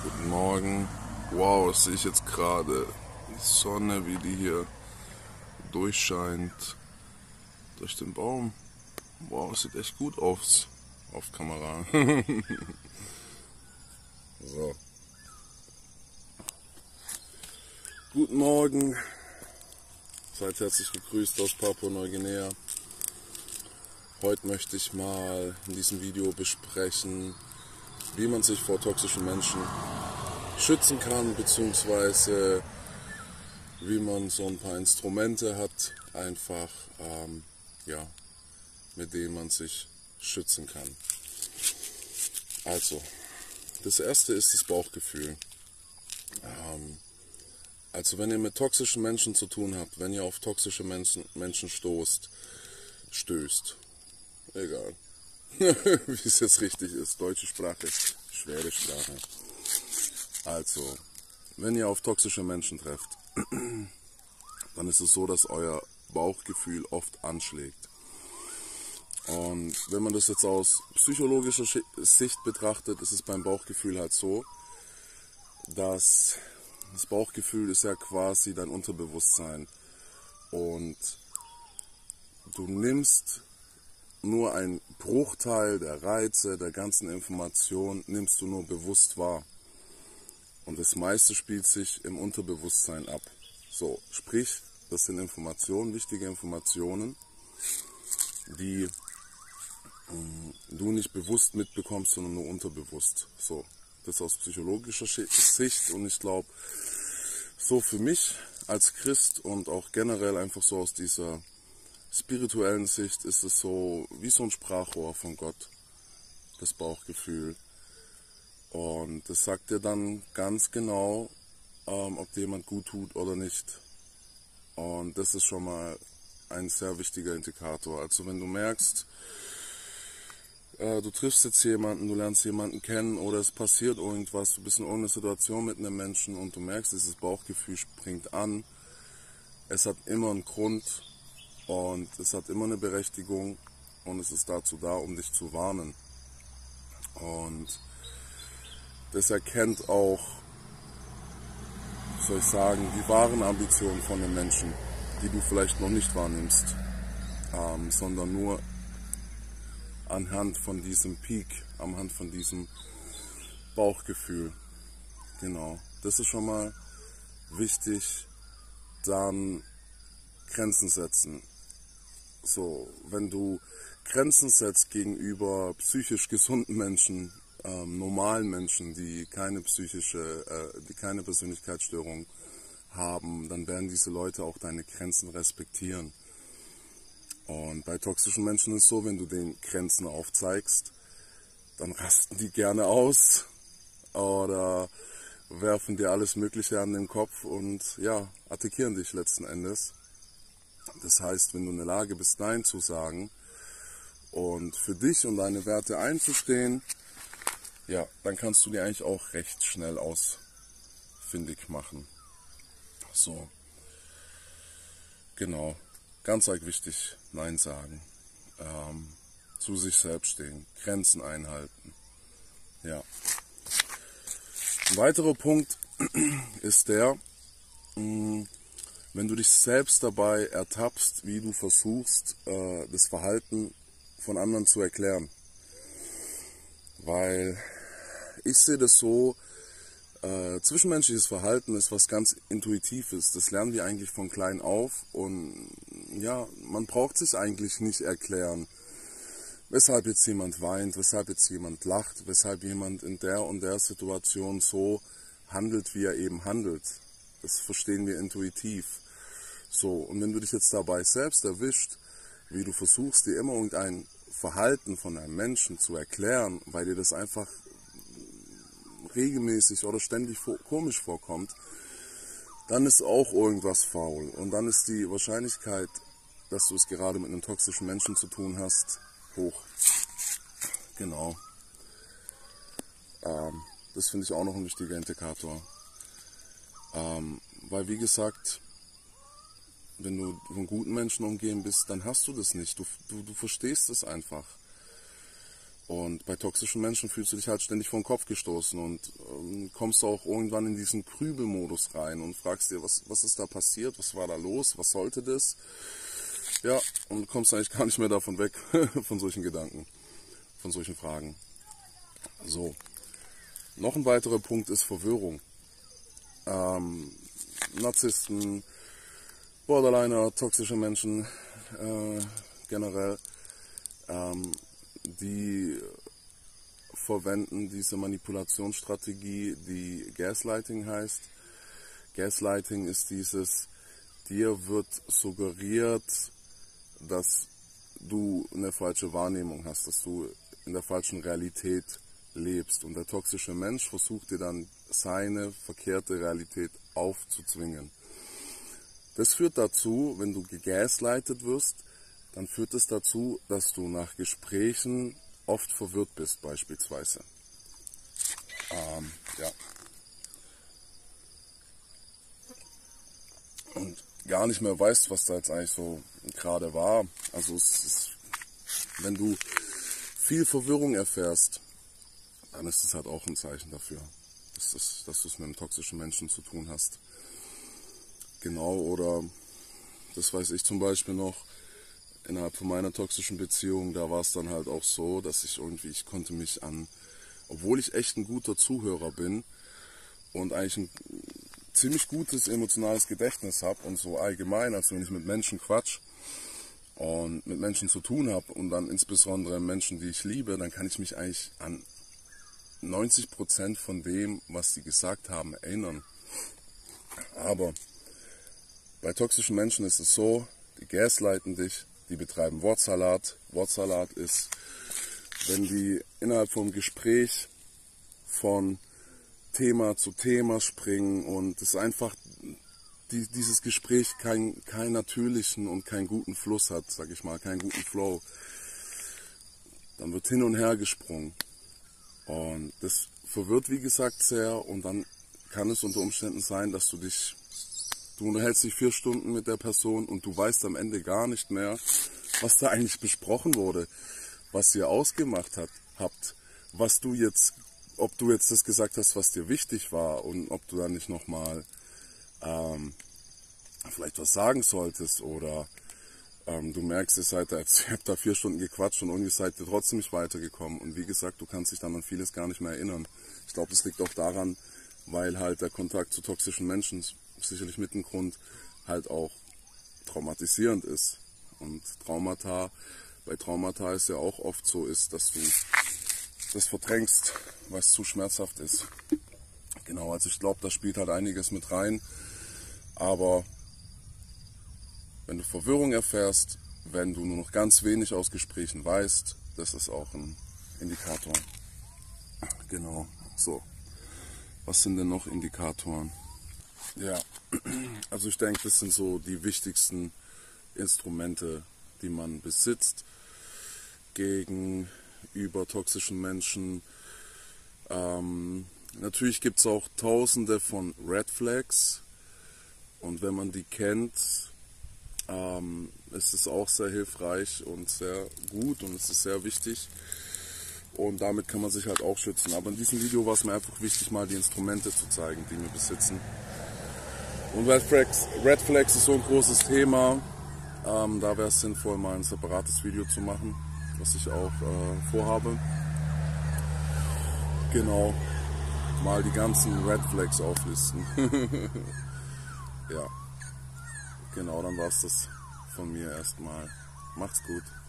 Guten Morgen. Wow, das sehe ich jetzt gerade. Die Sonne, wie die hier durchscheint durch den Baum. Wow, sieht echt gut aus auf Kamera. So. Guten Morgen. Seid herzlich gegrüßt aus Papua-Neuguinea. Heute möchte ich mal in diesem Video besprechen, wie man sich vor toxischen Menschen schützen kann, beziehungsweise wie man so ein paar Instrumente hat, einfach mit denen man sich schützen kann. Also, das erste ist das Bauchgefühl. Also wenn ihr mit toxischen Menschen zu tun habt, wenn ihr auf toxische Menschen stößt, egal, wie es jetzt richtig ist, deutsche Sprache, schwere Sprache. Also, wenn ihr auf toxische Menschen trefft, dann ist es so, dass euer Bauchgefühl oft anschlägt. Und wenn man das jetzt aus psychologischer Sicht betrachtet, ist es beim Bauchgefühl halt so, dass das Bauchgefühl ist ja quasi dein Unterbewusstsein. Und du nimmst nur einen Bruchteil der Reize, der ganzen Information, nimmst du nur bewusst wahr. Und das meiste spielt sich im Unterbewusstsein ab. So, sprich, das sind Informationen, wichtige Informationen, die du nicht bewusst mitbekommst, sondern nur unterbewusst. So, das aus psychologischer Sicht, und ich glaube, so für mich als Christ und auch generell einfach so aus dieser spirituellen Sicht ist es so wie so ein Sprachrohr von Gott, das Bauchgefühl. Und das sagt dir dann ganz genau, ob dir jemand gut tut oder nicht. Und das ist schon mal ein sehr wichtiger Indikator. Also wenn du merkst, du triffst jetzt jemanden, du lernst jemanden kennen oder es passiert irgendwas, du bist in irgendeiner Situation mit einem Menschen und du merkst, dieses Bauchgefühl springt an. Es hat immer einen Grund und es hat immer eine Berechtigung und es ist dazu da, um dich zu warnen. Und das erkennt auch, wie soll ich sagen, die wahren Ambitionen von den Menschen, die du vielleicht noch nicht wahrnimmst, sondern nur anhand von diesem Peak, anhand von diesem Bauchgefühl. Genau, das ist schon mal wichtig. Dann Grenzen setzen. So, wenn du Grenzen setzt gegenüber psychisch gesunden Menschen, normalen Menschen, die keine Persönlichkeitsstörung haben, dann werden diese Leute auch deine Grenzen respektieren. Und bei toxischen Menschen ist es so, wenn du den Grenzen aufzeigst, dann rasten die gerne aus oder werfen dir alles Mögliche an den Kopf und ja, attackieren dich letzten Endes. Das heißt, wenn du in der Lage bist, Nein zu sagen und für dich und deine Werte einzustehen, ja, dann kannst du die eigentlich auch recht schnell ausfindig machen. So, genau, ganz arg wichtig, Nein sagen, zu sich selbst stehen, Grenzen einhalten. Ja. Ein weiterer Punkt ist der, wenn du dich selbst dabei ertappst, wie du versuchst, das Verhalten von anderen zu erklären. Weil ich sehe das so, zwischenmenschliches Verhalten ist was ganz Intuitives. Das lernen wir eigentlich von klein auf. Und ja, man braucht sich eigentlich nicht erklären, weshalb jetzt jemand weint, weshalb jetzt jemand lacht, weshalb jemand in der und der Situation so handelt, wie er eben handelt. Das verstehen wir intuitiv. So, und wenn du dich jetzt dabei selbst erwischt, wie du versuchst, dir immer irgendein Verhalten von einem Menschen zu erklären, weil dir das einfach regelmäßig oder ständig komisch vorkommt, dann ist auch irgendwas faul. Und dann ist die Wahrscheinlichkeit, dass du es gerade mit einem toxischen Menschen zu tun hast, hoch. Genau. Das finde ich auch noch ein wichtiger Indikator. Weil wie gesagt, wenn du von guten Menschen umgeben bist, dann hast du das nicht. Du verstehst es einfach. Und bei toxischen Menschen fühlst du dich halt ständig vor den Kopf gestoßen und kommst auch irgendwann in diesen Grübelmodus rein und fragst dir, was ist da passiert, was war da los, was sollte das? Ja, und kommst eigentlich gar nicht mehr davon weg, von solchen Gedanken, von solchen Fragen. So, noch ein weiterer Punkt ist Verwirrung. Narzissten, Borderliner, toxische Menschen generell, die verwenden diese Manipulationsstrategie, die Gaslighting heißt. Gaslighting ist dieses, dir wird suggeriert, dass du eine falsche Wahrnehmung hast, dass du in der falschen Realität lebst. Und der toxische Mensch versucht dir dann seine verkehrte Realität aufzuzwingen. Das führt dazu, wenn du gegaslightet wirst, dann führt es dazu, dass du nach Gesprächen oft verwirrt bist, beispielsweise. Ja. Und gar nicht mehr weißt, was da jetzt eigentlich so gerade war. Also wenn du viel Verwirrung erfährst, dann ist es halt auch ein Zeichen dafür, dass du es mit einem toxischen Menschen zu tun hast. Genau, oder das weiß ich zum Beispiel noch, innerhalb von meiner toxischen Beziehung, da war es dann halt auch so, dass ich konnte mich obwohl ich echt ein guter Zuhörer bin und eigentlich ein ziemlich gutes emotionales Gedächtnis habe und so allgemein, also wenn ich mit Menschen quatsch und mit Menschen zu tun habe und dann insbesondere Menschen, die ich liebe, dann kann ich mich eigentlich an 90% von dem, was sie gesagt haben, erinnern. Aber bei toxischen Menschen ist es so, die gaslighten dich, die betreiben Wortsalat. Wortsalat ist, wenn die innerhalb vom Gespräch von Thema zu Thema springen und es einfach dieses Gespräch keinen natürlichen und keinen guten Fluss hat, sag ich mal, keinen guten Flow. Dann wird hin und her gesprungen. Und das verwirrt, wie gesagt, sehr, und dann kann es unter Umständen sein, dass du unterhältst dich 4 Stunden mit der Person und du weißt am Ende gar nicht mehr, was da eigentlich besprochen wurde, was ihr ausgemacht habt, ob du jetzt das gesagt hast, was dir wichtig war und ob du dann nicht nochmal vielleicht was sagen solltest oder du merkst, ihr habt da 4 Stunden gequatscht und irgendwie seid ihr trotzdem nicht weitergekommen. Und wie gesagt, du kannst dich dann an vieles gar nicht mehr erinnern. Ich glaube, das liegt auch daran, weil halt der Kontakt zu toxischen Menschen sicherlich mit dem Grund halt auch traumatisierend ist. Und bei Traumata ist ja auch oft so ist, dass du das verdrängst, weil es zu schmerzhaft ist. Genau, also ich glaube, da spielt halt einiges mit rein. Aber wenn du Verwirrung erfährst, wenn du nur noch ganz wenig aus Gesprächen weißt, das ist auch ein Indikator. Genau, so. Was sind denn noch Indikatoren? Ja, also ich denke, das sind so die wichtigsten Instrumente, die man besitzt gegenüber toxischen Menschen. Natürlich gibt es auch tausende von Red Flags und wenn man die kennt, ist es auch sehr hilfreich und sehr gut und es ist sehr wichtig und damit kann man sich halt auch schützen. Aber in diesem Video war es mir einfach wichtig, mal die Instrumente zu zeigen, die wir besitzen. Und Red Flags ist so ein großes Thema, da wäre es sinnvoll, mal ein separates Video zu machen, was ich auch vorhabe. Genau, mal die ganzen Red Flags auflisten. Ja, genau, dann war es das von mir erstmal. Macht's gut.